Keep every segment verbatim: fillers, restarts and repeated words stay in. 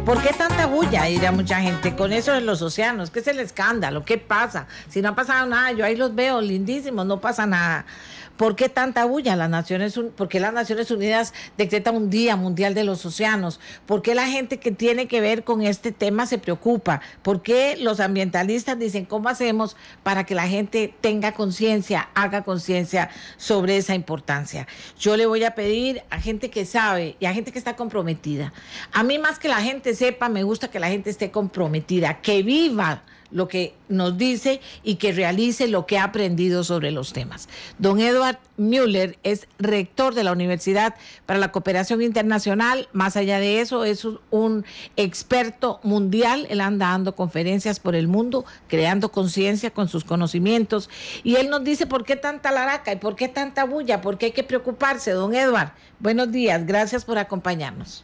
¿Por qué tanta bulla? Dirá mucha gente con eso de los océanos. ¿Qué es el escándalo? ¿Qué pasa? Si no ha pasado nada, yo ahí los veo lindísimos, no pasa nada. ¿Por qué tanta bulla? Las Naciones Un- ¿Por qué las Naciones Unidas decretan un Día Mundial de los Océanos? ¿Por qué la gente que tiene que ver con este tema se preocupa? ¿Por qué los ambientalistas dicen cómo hacemos para que la gente tenga conciencia, haga conciencia sobre esa importancia? Yo le voy a pedir a gente que sabe y a gente que está comprometida. A mí, más que la gente sepa, me gusta que la gente esté comprometida, que viva lo que nos dice y que realice lo que ha aprendido sobre los temas. Don Edward Müller es rector de la Universidad para la Cooperación Internacional. Más allá de eso, es un, un experto mundial. Él anda dando conferencias por el mundo, creando conciencia con sus conocimientos. Y él nos dice por qué tanta laraca y por qué tanta bulla, por qué hay que preocuparse. Don Edward, buenos días. Gracias por acompañarnos.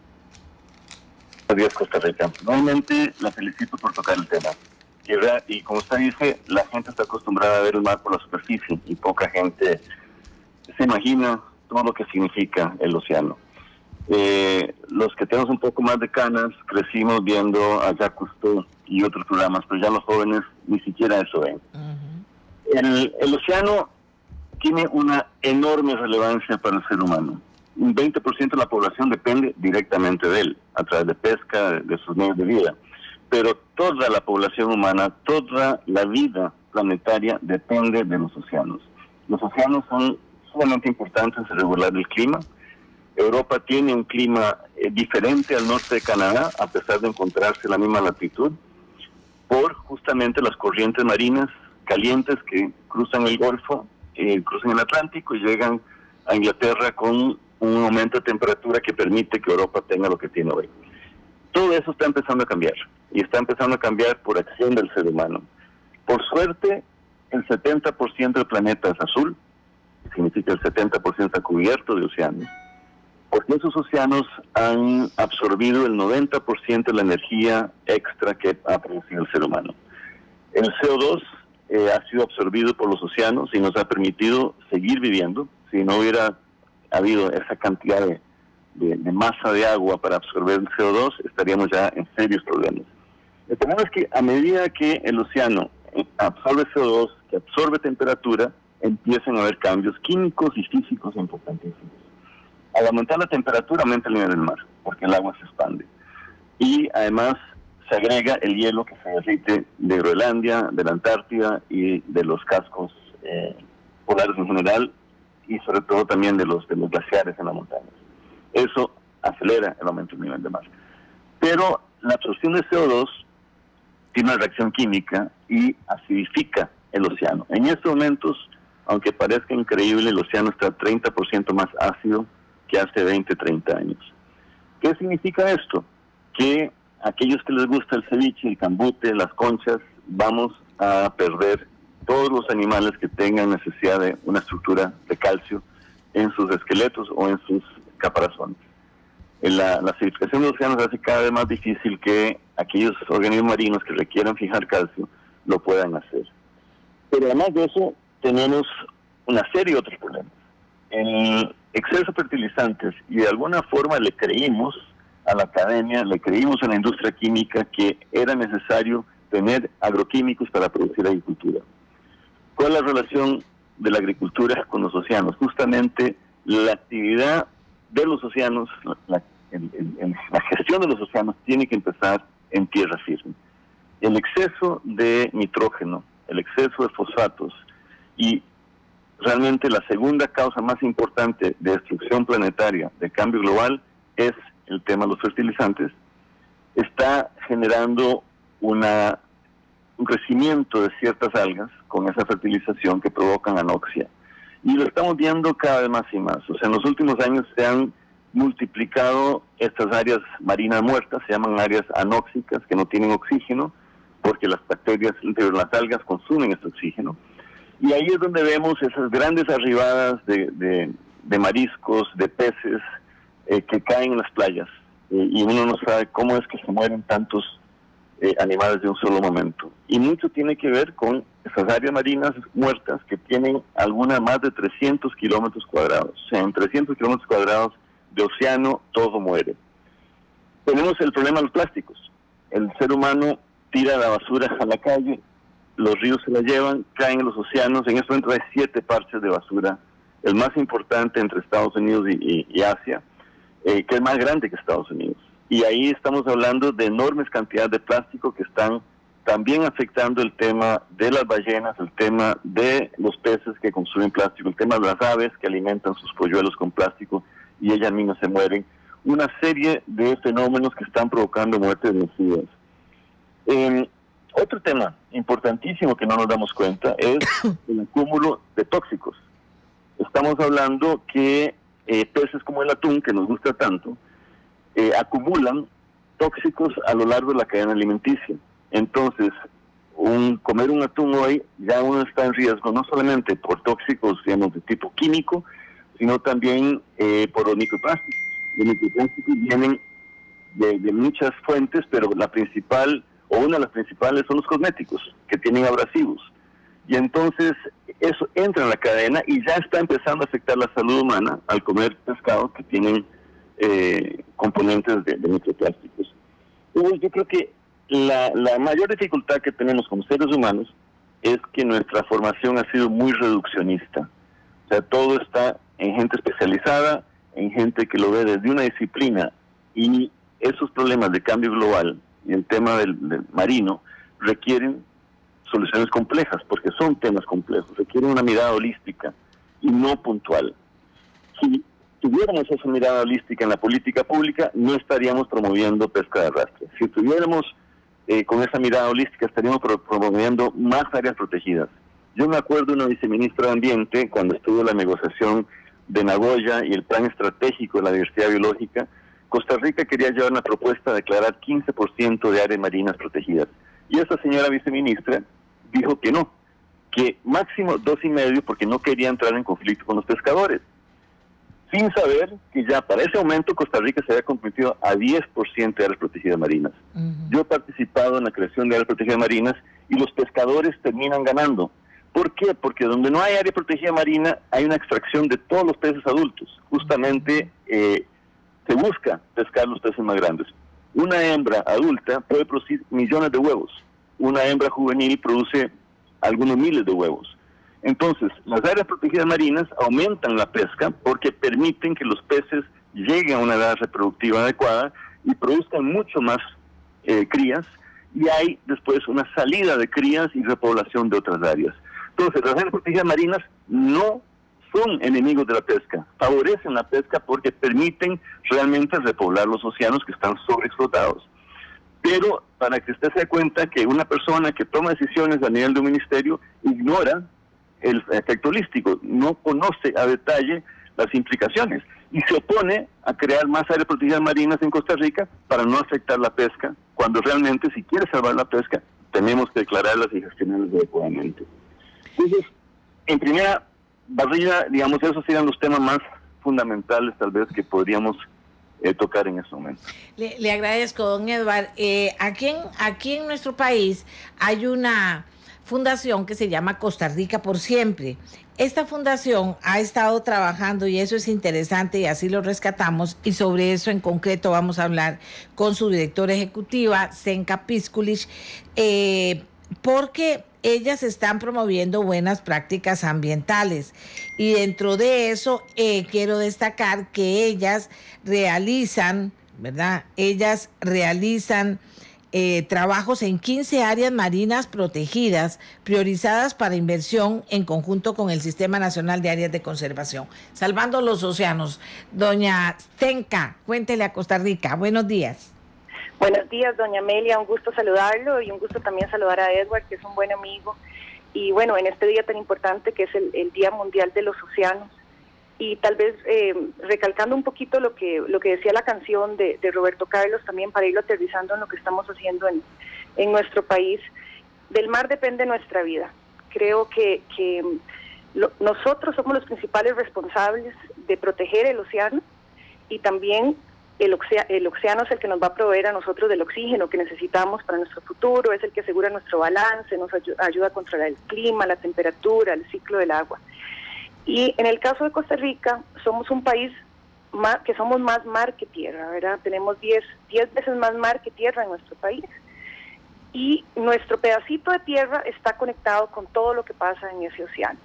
Buenos días, Costa Rica. Nuevamente la felicito por tocar el tema. Y, y como usted dice, la gente está acostumbrada a ver el mar por la superficie y poca gente se imagina todo lo que significa el océano. Eh, los que tenemos un poco más de canas crecimos viendo a Jacques Cousteau y otros programas, pero ya los jóvenes ni siquiera eso ven. Uh-huh. el, el océano tiene una enorme relevancia para el ser humano. Un veinte por ciento de la población depende directamente de él, a través de pesca, de, de sus medios de vida. Pero toda la población humana, toda la vida planetaria depende de los océanos. Los océanos son sumamente importantes en regular el clima. Europa tiene un clima eh, diferente al norte de Canadá, a pesar de encontrarse en la misma latitud, por justamente las corrientes marinas calientes que cruzan el Golfo, eh, cruzan el Atlántico y llegan a Inglaterra con un aumento de temperatura que permite que Europa tenga lo que tiene hoy. Todo eso está empezando a cambiar, y está empezando a cambiar por acción del ser humano. Por suerte, el setenta por ciento del planeta es azul, significa el setenta por ciento está cubierto de océanos, porque esos océanos han absorbido el noventa por ciento de la energía extra que ha producido el ser humano. El C O dos eh, ha sido absorbido por los océanos y nos ha permitido seguir viviendo. Si no hubiera habido esa cantidad de De, de masa de agua para absorber el C O dos, estaríamos ya en serios problemas. El problema es que a medida que el océano absorbe C O dos, que absorbe temperatura, empiezan a haber cambios químicos y físicos importantísimos. Al aumentar la temperatura, aumenta el nivel del mar, porque el agua se expande. Y además se agrega el hielo que se derrite de Groenlandia, de la Antártida y de los cascos eh, polares en general, y sobre todo también de los, de los glaciares en las montañas. Eso acelera el aumento del nivel de mar. Pero la absorción de C O dos tiene una reacción química y acidifica el océano. En estos momentos, aunque parezca increíble, el océano está treinta por ciento más ácido que hace veinte, treinta años. ¿Qué significa esto? Que aquellos que les gusta el ceviche, el cambute, las conchas, vamos a perder todos los animales que tengan necesidad de una estructura de calcio en sus esqueletos o en sus caparazones. La, la acidificación de los océanos hace cada vez más difícil que aquellos organismos marinos que requieran fijar calcio lo puedan hacer. Pero además de eso, tenemos una serie de otros problemas. El exceso de fertilizantes, y de alguna forma le creímos a la academia, le creímos a la industria química que era necesario tener agroquímicos para producir agricultura. ¿Cuál es la relación de la agricultura con los océanos? Justamente la actividad de los océanos, la, el, el, la gestión de los océanos tiene que empezar en tierra firme. El exceso de nitrógeno, el exceso de fosfatos y realmente la segunda causa más importante de destrucción planetaria, de cambio global, es el tema de los fertilizantes, está generando una, un crecimiento de ciertas algas con esa fertilización que provocan anoxia. Y lo estamos viendo cada vez más y más. O sea, en los últimos años se han multiplicado estas áreas marinas muertas, se llaman áreas anóxicas, que no tienen oxígeno, porque las bacterias, las algas consumen este oxígeno. Y ahí es donde vemos esas grandes arribadas de, de, de mariscos, de peces, eh, que caen en las playas. Eh, y uno no sabe cómo es que se mueren tantos eh, animales de un solo momento. Y mucho tiene que ver con esas áreas marinas muertas que tienen algunas más de trescientos kilómetros cuadrados. O sea, en trescientos kilómetros cuadrados de océano todo muere. Tenemos el problema de los plásticos. El ser humano tira la basura a la calle, los ríos se la llevan, caen en los océanos. En este momento hay siete parches de basura, el más importante entre Estados Unidos y, y, y Asia, eh, que es más grande que Estados Unidos. Y ahí estamos hablando de enormes cantidades de plástico que están también afectando el tema de las ballenas, el tema de los peces que consumen plástico, el tema de las aves que alimentan sus polluelos con plástico y ellas mismas se mueren. Una serie de fenómenos que están provocando muertes masivas. Eh, otro tema importantísimo que no nos damos cuenta es el acúmulo de tóxicos. Estamos hablando que eh, peces como el atún, que nos gusta tanto, eh, acumulan tóxicos a lo largo de la cadena alimenticia. Entonces, un, comer un atún hoy, ya uno está en riesgo, no solamente por tóxicos, digamos, de tipo químico, sino también eh, por los microplásticos. Los microplásticos vienen de, de muchas fuentes, pero la principal, o una de las principales, son los cosméticos, que tienen abrasivos. Y entonces, eso entra en la cadena y ya está empezando a afectar la salud humana al comer pescados que tienen eh, componentes de, de microplásticos. Entonces, yo creo que La, la mayor dificultad que tenemos como seres humanos es que nuestra formación ha sido muy reduccionista. O sea, todo está en gente especializada, en gente que lo ve desde una disciplina, y esos problemas de cambio global y el tema del, del marino requieren soluciones complejas, porque son temas complejos, requieren una mirada holística y no puntual. Si tuviéramos esa mirada holística en la política pública, no estaríamos promoviendo pesca de arrastre. Si tuviéramos Eh, con esa mirada holística, estaríamos pro promoviendo más áreas protegidas. Yo me acuerdo de una viceministra de Ambiente, cuando estuvo la negociación de Nagoya y el plan estratégico de la diversidad biológica, Costa Rica quería llevar una propuesta de declarar quince por ciento de áreas marinas protegidas. Y esa señora viceministra dijo que no, que máximo dos y medio, porque no quería entrar en conflicto con los pescadores, sin saber que ya para ese momento Costa Rica se había comprometido a diez por ciento de áreas protegidas marinas. Uh-huh. Yo he participado en la creación de áreas protegidas marinas y los pescadores terminan ganando. ¿Por qué? Porque donde no hay área protegida marina hay una extracción de todos los peces adultos. Justamente eh, se busca pescar los peces más grandes. Una hembra adulta puede producir millones de huevos. Una hembra juvenil produce algunos miles de huevos. Entonces, las áreas protegidas marinas aumentan la pesca porque permiten que los peces lleguen a una edad reproductiva adecuada y produzcan mucho más eh, crías, y hay después una salida de crías y repoblación de otras áreas. Entonces, las áreas protegidas marinas no son enemigos de la pesca, favorecen la pesca porque permiten realmente repoblar los océanos que están sobreexplotados. Pero para que usted se dé cuenta que una persona que toma decisiones a nivel de un ministerio ignora el efecto holístico, no conoce a detalle las implicaciones y se opone a crear más áreas protegidas marinas en Costa Rica para no afectar la pesca, cuando realmente, si quiere salvar la pesca, tenemos que declararlas y gestionarlas adecuadamente. Entonces, en primera barrida, digamos, esos serían los temas más fundamentales tal vez que podríamos eh, tocar en este momento. Le, le agradezco, don Edward. Eh, aquí, en, aquí en nuestro país hay una fundación que se llama Costa Rica por Siempre. Esta fundación ha estado trabajando, y eso es interesante, y así lo rescatamos, y sobre eso en concreto vamos a hablar con su directora ejecutiva, Zenka Piskulich, eh, porque ellas están promoviendo buenas prácticas ambientales, y dentro de eso eh, quiero destacar que ellas realizan, ¿verdad? Ellas realizan Eh, trabajos en quince áreas marinas protegidas, priorizadas para inversión en conjunto con el Sistema Nacional de Áreas de Conservación, salvando los océanos. Doña Zenka, cuéntele a Costa Rica. Buenos días. Buenos días, doña Amelia, un gusto saludarlo y un gusto también saludar a Edward, que es un buen amigo. Y bueno, en este día tan importante que es el, el Día Mundial de los Océanos, y tal vez eh, recalcando un poquito lo que lo que decía la canción de, de Roberto Carlos, también para irlo aterrizando en lo que estamos haciendo en, en nuestro país. Del mar depende nuestra vida. Creo que, que lo, nosotros somos los principales responsables de proteger el océano, y también el, ocea, el océano es el que nos va a proveer a nosotros del oxígeno que necesitamos para nuestro futuro, es el que asegura nuestro balance, nos ayuda, ayuda a controlar el clima, la temperatura, el ciclo del agua. Y en el caso de Costa Rica, somos un país más, que somos más mar que tierra, ¿verdad? Tenemos diez veces más mar que tierra en nuestro país. Y nuestro pedacito de tierra está conectado con todo lo que pasa en ese océano.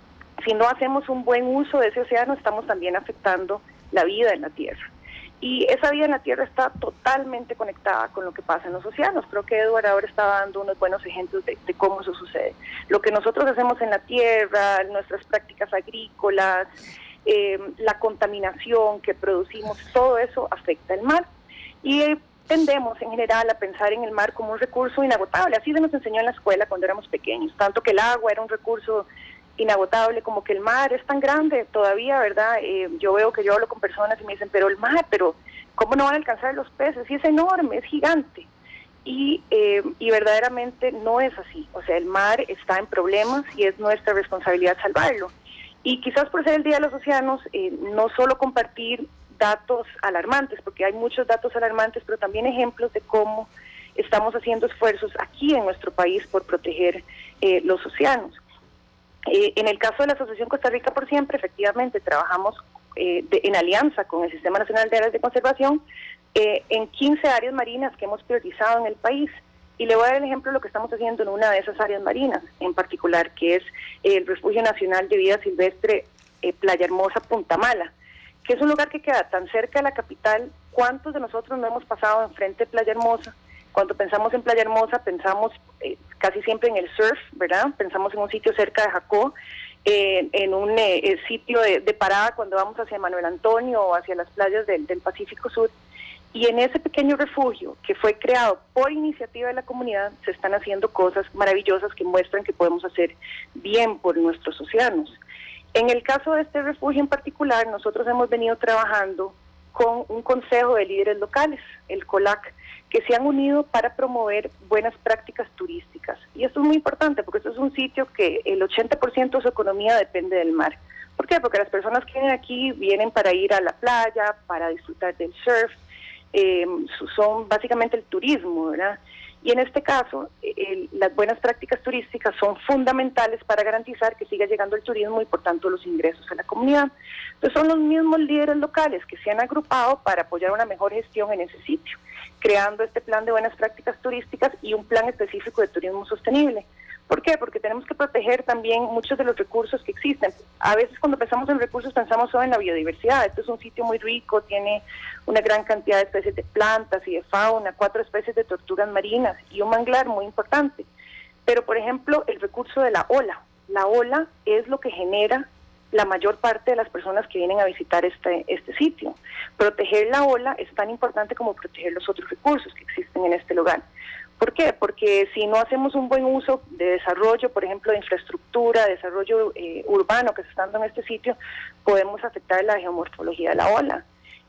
Si no hacemos un buen uso de ese océano, estamos también afectando la vida en la tierra. Y esa vida en la tierra está totalmente conectada con lo que pasa en los océanos. Creo que Edward ahora estaba dando unos buenos ejemplos de, de cómo eso sucede. Lo que nosotros hacemos en la tierra, nuestras prácticas agrícolas, eh, la contaminación que producimos, todo eso afecta el mar. Y eh, tendemos en general a pensar en el mar como un recurso inagotable. Así se nos enseñó en la escuela cuando éramos pequeños, tanto que el agua era un recurso inagotable, como que el mar es tan grande todavía, ¿verdad? Eh, yo veo que yo hablo con personas y me dicen, pero el mar, pero ¿cómo no van a alcanzar los peces? Y es enorme, es gigante. Y, eh, y verdaderamente no es así. O sea, el mar está en problemas y es nuestra responsabilidad salvarlo. Y quizás por ser el Día de los Océanos, eh, no solo compartir datos alarmantes, porque hay muchos datos alarmantes, pero también ejemplos de cómo estamos haciendo esfuerzos aquí en nuestro país por proteger eh, los océanos. Eh, en el caso de la Asociación Costa Rica por Siempre, efectivamente, trabajamos eh, de, en alianza con el Sistema Nacional de Áreas de Conservación eh, en quince áreas marinas que hemos priorizado en el país. Y le voy a dar el ejemplo de lo que estamos haciendo en una de esas áreas marinas, en particular, que es el Refugio Nacional de Vida Silvestre eh, Playa Hermosa Punta Mala, que es un lugar que queda tan cerca de la capital. ¿Cuántos de nosotros no hemos pasado enfrente de Playa Hermosa? Cuando pensamos en Playa Hermosa, pensamos eh, casi siempre en el surf, ¿verdad? Pensamos en un sitio cerca de Jacó, eh, en un eh, sitio de, de parada cuando vamos hacia Manuel Antonio o hacia las playas del, del Pacífico Sur. Y en ese pequeño refugio que fue creado por iniciativa de la comunidad, se están haciendo cosas maravillosas que muestran que podemos hacer bien por nuestros océanos. En el caso de este refugio en particular, nosotros hemos venido trabajando con un consejo de líderes locales, el COLAC, que se han unido para promover buenas prácticas turísticas. Y esto es muy importante porque esto es un sitio que el ochenta por ciento de su economía depende del mar. ¿Por qué? Porque las personas que vienen aquí vienen para ir a la playa, para disfrutar del surf, eh, son básicamente el turismo, ¿verdad? Y en este caso, el, las buenas prácticas turísticas son fundamentales para garantizar que siga llegando el turismo y por tanto los ingresos a la comunidad. Entonces son los mismos líderes locales que se han agrupado para apoyar una mejor gestión en ese sitio, creando este plan de buenas prácticas turísticas y un plan específico de turismo sostenible. ¿Por qué? Porque tenemos que proteger también muchos de los recursos que existen. A veces cuando pensamos en recursos pensamos solo en la biodiversidad. Este es un sitio muy rico, tiene una gran cantidad de especies de plantas y de fauna, cuatro especies de tortugas marinas y un manglar muy importante. Pero, por ejemplo, el recurso de la ola. La ola es lo que genera la mayor parte de las personas que vienen a visitar este, este sitio. Proteger la ola es tan importante como proteger los otros recursos que existen en este lugar. ¿Por qué? Porque si no hacemos un buen uso de desarrollo, por ejemplo, de infraestructura, desarrollo eh, urbano que se está dando en este sitio, podemos afectar la geomorfología de la ola.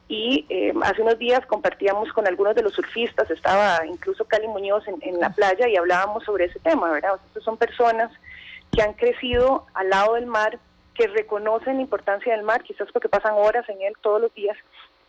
Y eh, hace unos días compartíamos con algunos de los surfistas, estaba incluso Cali Muñoz en, en la playa y hablábamos sobre ese tema, ¿verdad? O sea, estas son personas que han crecido al lado del mar, que reconocen la importancia del mar, quizás porque pasan horas en él todos los días,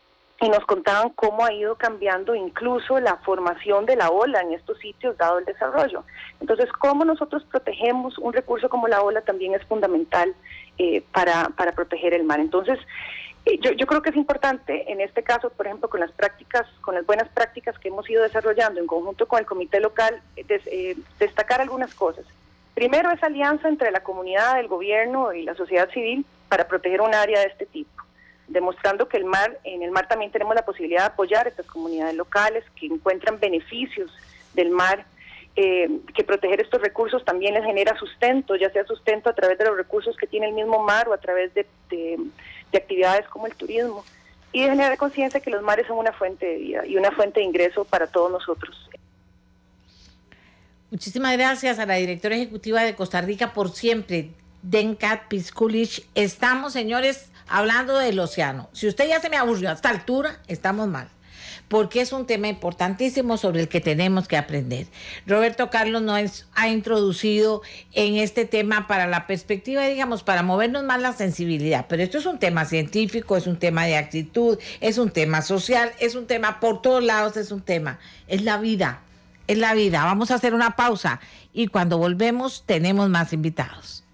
y nos contaban cómo ha ido cambiando incluso la formación de la ola en estos sitios dado el desarrollo. Entonces, cómo nosotros protegemos un recurso como la ola también es fundamental eh, para, para proteger el mar. Entonces, eh, yo, yo creo que es importante en este caso, por ejemplo, con las prácticas, con las buenas prácticas que hemos ido desarrollando en conjunto con el comité local, des, eh, destacar algunas cosas. Primero, esa alianza entre la comunidad, el gobierno y la sociedad civil para proteger un área de este tipo, demostrando que el mar, en el mar también tenemos la posibilidad de apoyar a estas comunidades locales que encuentran beneficios del mar, eh, que proteger estos recursos también les genera sustento, ya sea sustento a través de los recursos que tiene el mismo mar o a través de, de, de actividades como el turismo, y de generar conciencia que los mares son una fuente de vida y una fuente de ingreso para todos nosotros. Muchísimas gracias a la directora ejecutiva de Costa Rica por Siempre, Denkat Piskulich. Estamos, señores, hablando del océano. Si usted ya se me aburrió a esta altura, estamos mal, porque es un tema importantísimo sobre el que tenemos que aprender. Roberto Carlos nos ha introducido en este tema para la perspectiva, digamos, para movernos más la sensibilidad, pero esto es un tema científico, es un tema de actitud, es un tema social, es un tema por todos lados, es un tema, es la vida, es la vida. Vamos a hacer una pausa y cuando volvemos tenemos más invitados.